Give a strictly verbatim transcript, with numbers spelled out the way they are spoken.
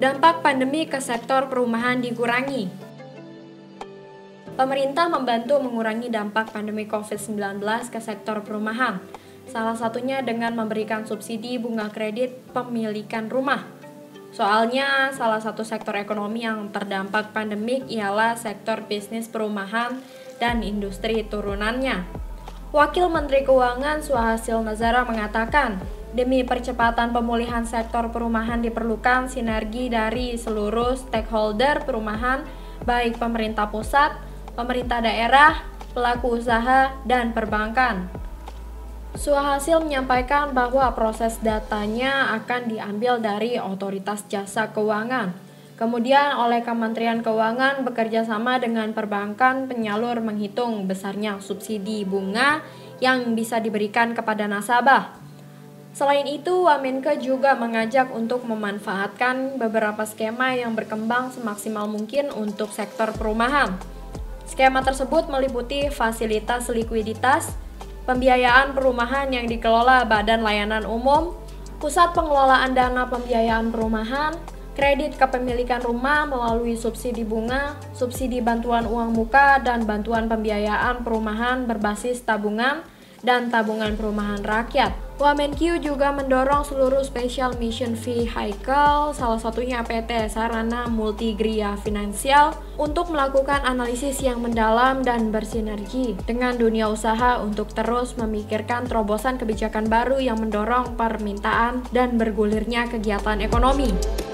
Dampak pandemi ke sektor perumahan dikurangi. Pemerintah membantu mengurangi dampak pandemi covid sembilan belas ke sektor perumahan, salah satunya dengan memberikan subsidi bunga kredit pemilikan rumah. Soalnya, salah satu sektor ekonomi yang terdampak pandemik ialah sektor bisnis perumahan dan industri turunannya. Wakil Menteri Keuangan Suhasil Nazara mengatakan, demi percepatan pemulihan sektor perumahan diperlukan sinergi dari seluruh stakeholder perumahan, baik pemerintah pusat, pemerintah daerah, pelaku usaha, dan perbankan. Suhasil menyampaikan bahwa proses datanya akan diambil dari Otoritas Jasa Keuangan. Kemudian oleh Kementerian Keuangan bekerja sama dengan perbankan penyalur menghitung besarnya subsidi bunga yang bisa diberikan kepada nasabah. Selain itu, Wamenke juga mengajak untuk memanfaatkan beberapa skema yang berkembang semaksimal mungkin untuk sektor perumahan. Skema tersebut meliputi fasilitas likuiditas, pembiayaan perumahan yang dikelola Badan Layanan Umum, pusat pengelolaan dana pembiayaan perumahan, kredit kepemilikan rumah melalui subsidi bunga, subsidi bantuan uang muka, dan bantuan pembiayaan perumahan berbasis tabungan dan tabungan perumahan rakyat. Wamenkyu juga mendorong seluruh Special Mission Vehicle, salah satunya P T Sarana Multigria Finansial, untuk melakukan analisis yang mendalam dan bersinergi dengan dunia usaha untuk terus memikirkan terobosan kebijakan baru yang mendorong permintaan dan bergulirnya kegiatan ekonomi.